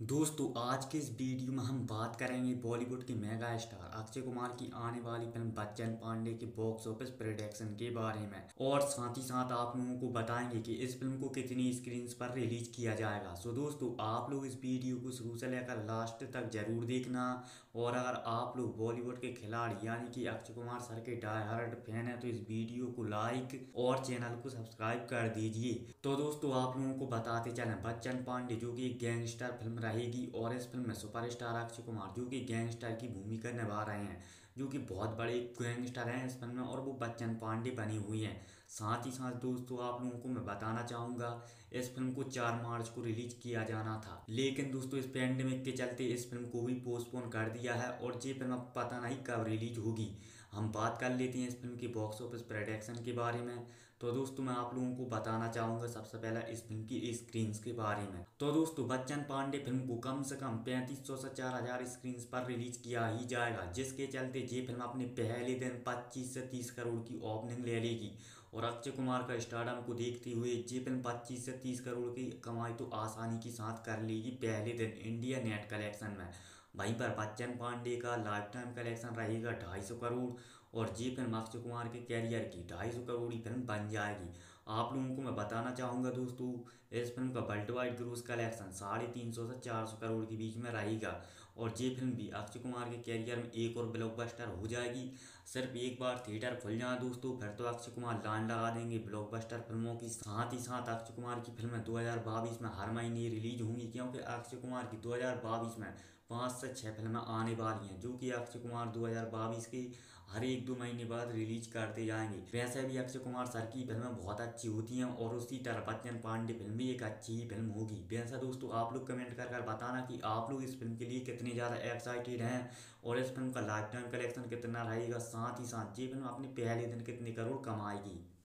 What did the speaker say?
दोस्तों आज के इस वीडियो में हम बात करेंगे बॉलीवुड के मेगा स्टार अक्षय कुमार की आने वाली फिल्म बच्चन पांडे के बॉक्स ऑफिस प्रेडिक्शन के बारे में और साथ ही साथ आप लोगों को बताएंगे कि इस फिल्म को कितनी स्क्रीन पर रिलीज किया जाएगा। सो दोस्तों आप लोग इस वीडियो को शुरू से लेकर लास्ट तक जरूर देखना। और अगर आप लोग बॉलीवुड के खिलाड़ी यानी कि अक्षय कुमार सर के डाई हार्ड फैन है तो इस वीडियो को लाइक और चैनल को सब्सक्राइब कर दीजिए। तो दोस्तों आप लोगों को बताते चलें बच्चन पांडे जो कि एक गैंगस्टर फिल्म रहेगी और इस फिल्म में सुपरस्टार अक्षय कुमार जो कि गैंगस्टर की भूमिका निभा रहे हैं, जो कि बहुत बड़े गैंगस्टर हैं इस फिल्म में और वो बच्चन पांडे बनी हुई हैं। साथ ही साथ दोस्तों आप लोगों को मैं बताना चाहूँगा इस फिल्म को 4 मार्च को रिलीज किया जाना था, लेकिन दोस्तों इस पेंडेमिक के चलते इस फिल्म को भी पोस्टपोन कर दिया है और ये फिल्म अब पता नहीं कब रिलीज होगी। हम बात कर लेते हैं इस फिल्म की बॉक्स ऑफिस प्रेडिक्शन के बारे में। तो दोस्तों मैं आप लोगों को बताना चाहूँगा सबसे पहले इस फिल्म की स्क्रीन्स के बारे में। तो दोस्तों बच्चन पांडे फिल्म को कम से कम 3500 से 4000 स्क्रीन पर रिलीज किया ही जाएगा, जिसके चलते ये फिल्म अपने पहले दिन 25 से 30 करोड़ की ओपनिंग ले लेगी। और अक्षय कुमार का स्टारडम को देखते हुए ये फिल्म 25 से 30 करोड़ की कमाई तो आसानी के साथ कर लेगी पहले दिन इंडिया नेट कलेक्शन में। वहीं पर बच्चन पांडे का लाइफ टाइम कलेक्शन रहेगा 250 करोड़ और ये फिल्म अक्षय कुमार के कैरियर की 250 करोड़ की फिल्म बन जाएगी। आप लोगों को मैं बताना चाहूँगा दोस्तों इस फिल्म का वर्ल्ड वाइड ग्रोस कलेक्शन 350 से 400 करोड़ के बीच में रहेगा और ये फिल्म भी अक्षय कुमार के कैरियर में एक और ब्लॉकबस्टर हो जाएगी। सिर्फ एक बार थिएटर खुल जाए दोस्तों फिर तो अक्षय कुमार लाइन लगा देंगे ब्लॉकबस्टर फिल्मों की। साथ ही साथ अक्षय कुमार की फिल्में 2022 में हर महीने रिलीज होंगी, क्योंकि अक्षय कुमार की 2022 में 5 से 6 फिल्में आने वाली हैं, जो कि अक्षय कुमार 2022 के हर एक 2 महीने बाद रिलीज करते जाएंगे। वैसे भी अक्षय कुमार सर की फिल्में बहुत अच्छी होती हैं और उसी तरह बच्चन पांडे फिल्म भी एक अच्छी ही फिल्म होगी। वैसा दोस्तों आप लोग कमेंट कर बताना कि आप लोग इस फिल्म के लिए कितने ज़्यादा एक्साइटेड हैं और इस फिल्म का लाइफ टाइम कलेक्शन कितना रहेगा, साथ ही साथ ये फिल्म अपने पहले दिन कितने करोड़ कमाएगी।